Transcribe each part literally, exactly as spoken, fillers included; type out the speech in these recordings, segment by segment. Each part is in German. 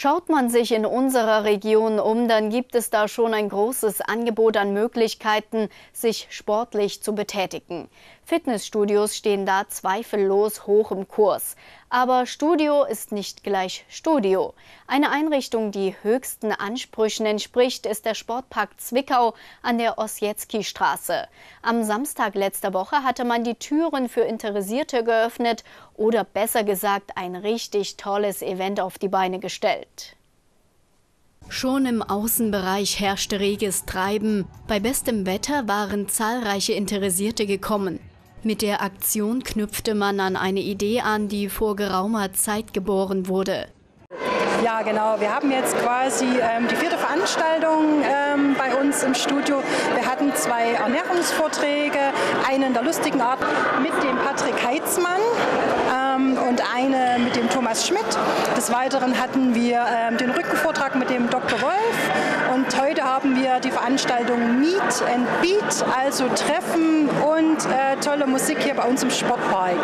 Schaut man sich in unserer Region um, dann gibt es da schon ein großes Angebot an Möglichkeiten, sich sportlich zu betätigen. Fitnessstudios stehen da zweifellos hoch im Kurs. Aber Studio ist nicht gleich Studio. Eine Einrichtung, die höchsten Ansprüchen entspricht, ist der Sportpark Zwickau an der Ossietzky-Straße. Am Samstag letzter Woche hatte man die Türen für Interessierte geöffnet oder besser gesagt ein richtig tolles Event auf die Beine gestellt. Schon im Außenbereich herrschte reges Treiben. Bei bestem Wetter waren zahlreiche Interessierte gekommen. Mit der Aktion knüpfte man an eine Idee an, die vor geraumer Zeit geboren wurde. Ja, genau. Wir haben jetzt quasi ähm, die vierte Veranstaltung ähm, bei uns im Studio. Wir hatten zwei Ernährungsvorträge, einen der lustigen Art mit dem Patrick Heitzmann ähm, und eine mit dem Thomas Schmidt. Des Weiteren hatten wir ähm, den Rückenvortrag mit dem Doktor Wolf. Und heute haben wir die Veranstaltung Meet and Beat, also Treffen und äh, tolle Musik hier bei uns im Sportpark.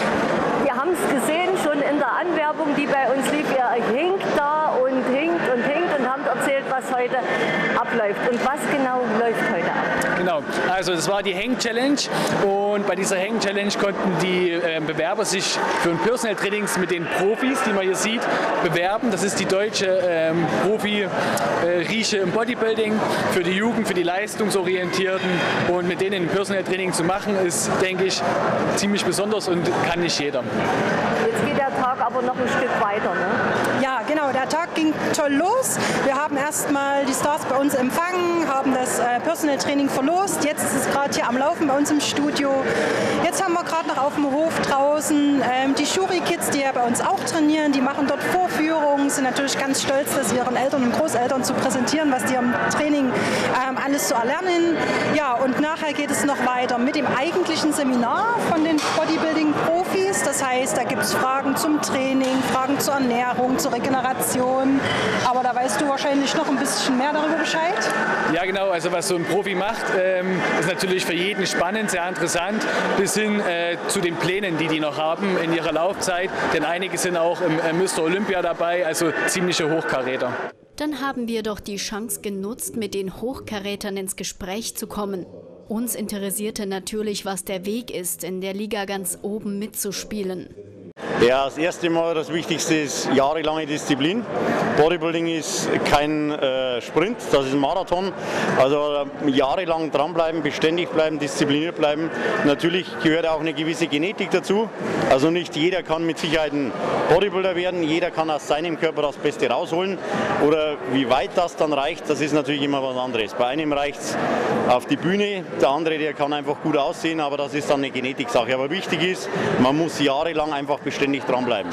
Wir haben es gesehen, schon in der Anwerbung, die bei uns lief. Ihr hinkt da und hinkt und hinkt und habt erzählt, was heute abläuft. Und was genau läuft heute ab? Genau, also das war die Hang-Challenge und bei dieser Hang-Challenge konnten die äh, Bewerber sich für ein Personal Trainings mit den Profis, die man hier sieht, bewerben. Das ist die deutsche ähm, Profi-Rieche äh, im Bodybuilding für die Jugend, für die Leistungsorientierten, und mit denen ein Personal Training zu machen, ist, denke ich, ziemlich besonders und kann nicht jeder. Jetzt geht der Tag aber noch ein Stück weiter, ne? Ja, genau, der Tag ging toll los. Wir haben erstmal die Stars bei uns empfangen, haben das äh, Personal Training verlost. Jetzt ist es gerade hier am Laufen bei uns im Studio. Jetzt haben wir gerade noch auf dem Hof draußen ähm, die Shuri-Kids, die ja bei uns auch trainieren. Die machen dort Vorführungen, sind natürlich ganz stolz, das ihren Eltern und Großeltern zu präsentieren, was die am Training ähm, alles so erlernen. Ja, und nachher geht es noch weiter mit dem eigentlichen Seminar von den Bodybuilding-Profis. Das heißt, da gibt es Fragen zum Training, Fragen zur Ernährung, zur Regeneration. Aber da weißt du wahrscheinlich noch ein bisschen mehr darüber Bescheid. Ja, genau. Also was so ein Profi macht, ähm, ist natürlich für jeden spannend, sehr interessant, bis hin äh, zu den Plänen, die die noch haben in ihrer Laufzeit. Denn einige sind auch im äh, Mister Olympia dabei, also ziemliche Hochkaräter. Dann haben wir doch die Chance genutzt, mit den Hochkarätern ins Gespräch zu kommen. Uns interessierte natürlich, was der Weg ist, in der Liga ganz oben mitzuspielen. Ja, das erste Mal, das Wichtigste ist jahrelange Disziplin. Bodybuilding ist kein äh, Sprint, das ist ein Marathon. Also äh, jahrelang dranbleiben, beständig bleiben, diszipliniert bleiben. Natürlich gehört auch eine gewisse Genetik dazu. Also nicht jeder kann mit Sicherheit ein Bodybuilder werden, jeder kann aus seinem Körper das Beste rausholen. Oder wie weit das dann reicht, das ist natürlich immer was anderes. Bei einem reicht es auf die Bühne, der andere, der kann einfach gut aussehen, aber das ist dann eine Genetiksache. Aber wichtig ist, man muss jahrelang einfach beständig dranbleiben.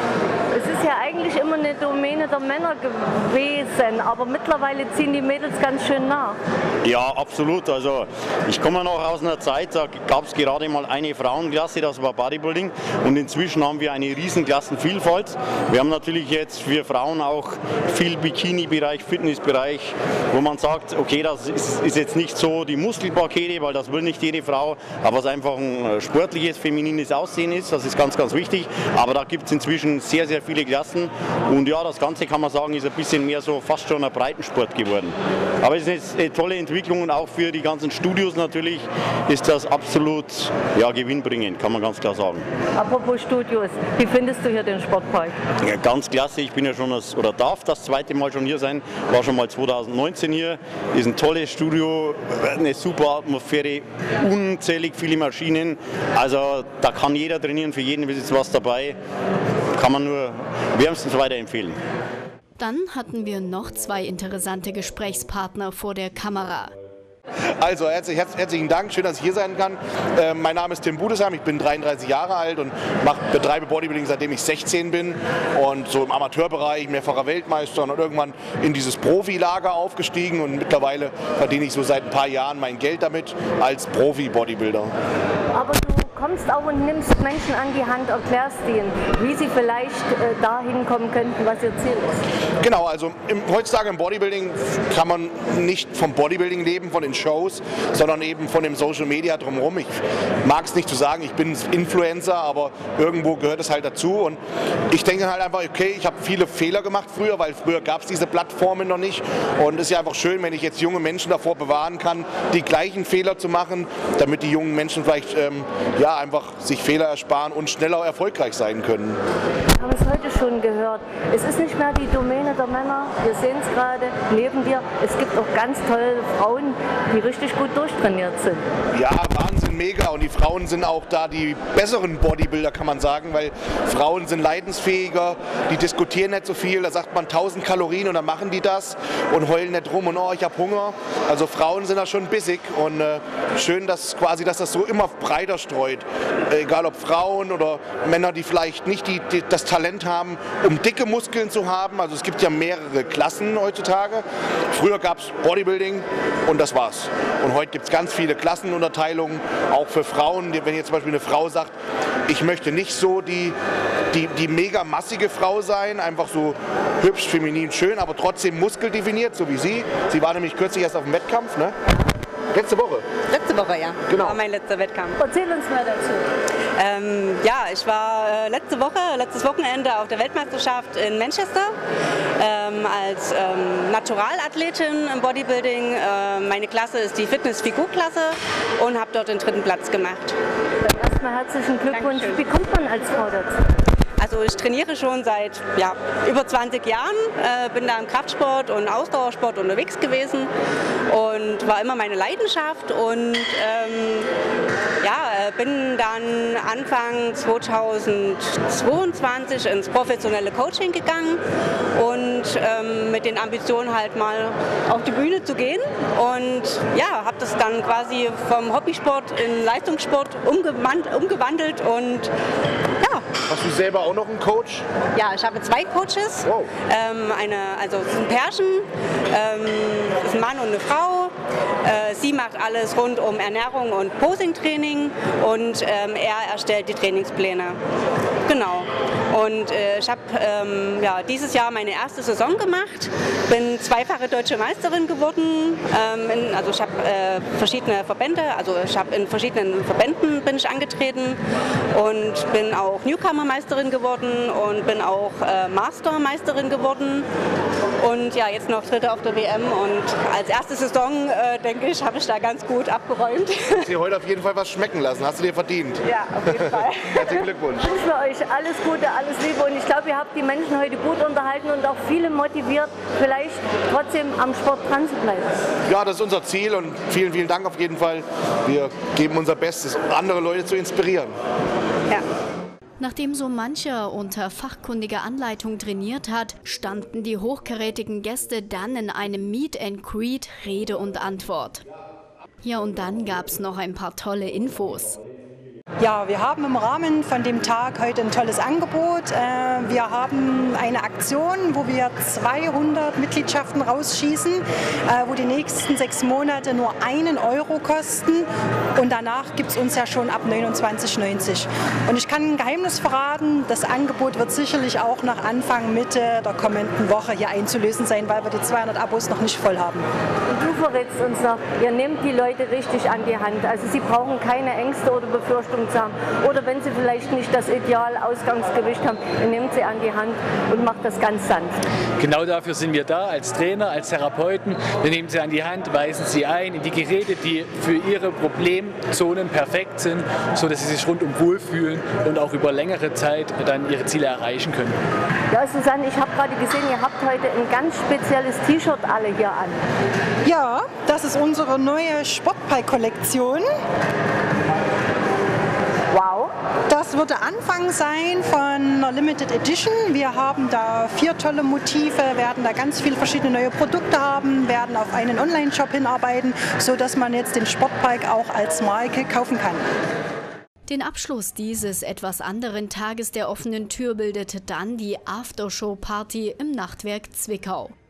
Es ist ja eigentlich immer eine Domäne der Männer gewesen, aber mittlerweile ziehen die Mädels ganz schön nach. Ja, absolut. Also ich komme noch aus einer Zeit, da gab es gerade mal eine Frauenklasse, das war Bodybuilding, und inzwischen haben wir eine riesen Klassenvielfalt. Wir haben natürlich jetzt für Frauen auch viel Bikini-Bereich, Fitnessbereich, wo man sagt, okay, das ist, ist jetzt nicht so die Muskelpakete, weil das will nicht jede Frau, aber es einfach ein sportliches, feminines Aussehen ist, das ist ganz, ganz wichtig. Aber da gibt es inzwischen sehr, sehr viele Klassen, und ja, das Ganze, kann man sagen, ist ein bisschen mehr so fast schon ein Breitensport geworden. Aber es ist eine tolle Entwicklung, und auch für die ganzen Studios natürlich ist das absolut, ja, gewinnbringend, kann man ganz klar sagen. Apropos Studios, wie findest du hier den Sportpark? Ja, ganz klasse, ich bin ja schon das, oder darf das zweite Mal schon hier sein, war schon mal zweitausendneunzehn hier, ist ein tolles Studio, eine super Atmosphäre, unzählig viele Maschinen, also da kann jeder trainieren, für jeden ist was dabei, kann man nur wärmstens weiterempfehlen. Dann hatten wir noch zwei interessante Gesprächspartner vor der Kamera. Also herzlich, herzlichen Dank, schön, dass ich hier sein kann. Äh, mein Name ist Tim Budesheim, ich bin dreiunddreißig Jahre alt und mach, betreibe Bodybuilding, seitdem ich sechzehn bin, und so im Amateurbereich, mehrfacher Weltmeister, und irgendwann in dieses Profilager aufgestiegen, und mittlerweile verdiene ich so seit ein paar Jahren mein Geld damit als Profi-Bodybuilder. Aber du kommst auch und nimmst Menschen an die Hand, erklärst ihnen, wie sie vielleicht äh, dahin kommen könnten, was ihr Ziel ist. Genau, also im, heutzutage im Bodybuilding kann man nicht vom Bodybuilding leben, von den Shows, sondern eben von dem Social Media drumherum. Ich mag es nicht zu sagen, ich bin Influencer, aber irgendwo gehört es halt dazu. Und ich denke halt einfach, okay, ich habe viele Fehler gemacht früher, weil früher gab es diese Plattformen noch nicht. Und es ist ja einfach schön, wenn ich jetzt junge Menschen davor bewahren kann, die gleichen Fehler zu machen, damit die jungen Menschen vielleicht ähm, ja, einfach sich Fehler ersparen und schneller erfolgreich sein können. Wir haben es heute schon gehört. Es ist nicht mehr die Domäne der Männer. Wir sehen es gerade neben dir. Es gibt auch ganz tolle Frauen, die richtig gut durchtrainiert sind. Ja, Wahnsinn, mega. Und die Frauen sind auch da die besseren Bodybuilder, kann man sagen, weil Frauen sind leidensfähiger, die diskutieren nicht so viel. Da sagt man tausend Kalorien und dann machen die das und heulen nicht rum und oh, ich habe Hunger. Also Frauen sind da schon bissig und äh, schön, dass quasi, dass das so immer breiter streut. Äh, egal ob Frauen oder Männer, die vielleicht nicht die, die, das Talent haben, um dicke Muskeln zu haben. Also es gibt ja mehrere Klassen heutzutage. Früher gab es Bodybuilding und das war's. Und heute gibt es ganz viele Klassenunterteilungen, auch für Frauen. Wenn jetzt zum Beispiel eine Frau sagt, ich möchte nicht so die, die, die mega massige Frau sein, einfach so hübsch, feminin, schön, aber trotzdem muskeldefiniert, so wie sie. Sie war nämlich kürzlich erst auf dem Wettkampf, ne? Letzte Woche. Letzte Woche, ja. Genau. War mein letzter Wettkampf. Erzähl uns mehr dazu. Ähm, ja, ich war äh, letzte Woche, letztes Wochenende auf der Weltmeisterschaft in Manchester ähm, als ähm, Naturalathletin im Bodybuilding. Äh, meine Klasse ist die Fitness-Figur-Klasse und habe dort den dritten Platz gemacht. Dann erstmal herzlichen Glückwunsch. Dankeschön. Wie kommt man als Frau dazu? Also ich trainiere schon seit ja, über zwanzig Jahren, äh, bin da im Kraftsport und Ausdauersport unterwegs gewesen und war immer meine Leidenschaft und ähm, ja, bin dann Anfang zweitausendzweiundzwanzig ins professionelle Coaching gegangen und ähm, mit den Ambitionen halt mal auf die Bühne zu gehen und ja, habe das dann quasi vom Hobbysport in Leistungssport umgewandelt und ja. Hast du selber auch noch einen Coach? Ja, ich habe zwei Coaches. Wow. Ähm, eine, also es ist ein Pärchen, ähm, es ist ein Mann und eine Frau. Äh, sie macht alles rund um Ernährung und Posing-Training und ähm, er erstellt die Trainingspläne. Genau. Und äh, ich habe ähm, ja, dieses Jahr meine erste Saison gemacht, bin zweifache deutsche Meisterin geworden. Ähm, in, also ich habe äh, verschiedene Verbände, also ich habe in verschiedenen Verbänden bin ich angetreten und bin auch Newcomer-Meisterin geworden und bin auch äh, Master-Meisterin geworden. Und ja, jetzt noch Dritte auf der W M und als erste Saison, äh, denke ich, habe ich da ganz gut abgeräumt. Du hast dir heute auf jeden Fall was schmecken lassen, hast du dir verdient. Ja, auf jeden Fall. Herzlichen Glückwunsch. Ich wünsche euch alles Gute, alles Liebe und ich glaube, ihr habt die Menschen heute gut unterhalten und auch viele motiviert, vielleicht trotzdem am Sport dran zu bleiben. Ja, das ist unser Ziel und vielen, vielen Dank auf jeden Fall. Wir geben unser Bestes, andere Leute zu inspirieren. Ja. Nachdem so mancher unter fachkundiger Anleitung trainiert hat, standen die hochkarätigen Gäste dann in einem Meet and Greet Rede und Antwort. Ja, und dann gab es noch ein paar tolle Infos. Ja, wir haben im Rahmen von dem Tag heute ein tolles Angebot. Wir haben eine Aktion, wo wir zweihundert Mitgliedschaften rausschießen, wo die nächsten sechs Monate nur einen Euro kosten. Und danach gibt es uns ja schon ab neunundzwanzig neunzig. Und ich kann ein Geheimnis verraten, das Angebot wird sicherlich auch nach Anfang, Mitte der kommenden Woche hier einzulösen sein, weil wir die zweihundert Abos noch nicht voll haben. Und du verrätst uns noch, ihr nehmt die Leute richtig an die Hand. Also sie brauchen keine Ängste oder Befürchtungen zu haben. Oder wenn sie vielleicht nicht das ideale Ausgangsgewicht haben, ihr nehmt sie an die Hand und macht das ganz sanft. Genau dafür sind wir da, als Trainer, als Therapeuten. Wir nehmen sie an die Hand, weisen sie ein in die Geräte, die für ihre Problemzonen perfekt sind, sodass sie sich rundum wohlfühlen und auch über längere Zeit dann ihre Ziele erreichen können. Ja, Susanne, ich habe gerade gesehen, ihr habt heute ein ganz spezielles T-Shirt alle hier an. Ja, das ist unsere neue Sportbike-Kollektion. Wow. Das wird der Anfang sein von einer Limited Edition. Wir haben da vier tolle Motive, werden da ganz viele verschiedene neue Produkte haben, werden auf einen Online-Shop hinarbeiten, sodass man jetzt den Sportbike auch als Marke kaufen kann. Den Abschluss dieses etwas anderen Tages der offenen Tür bildete dann die Aftershow-Party im Nachtwerk Zwickau.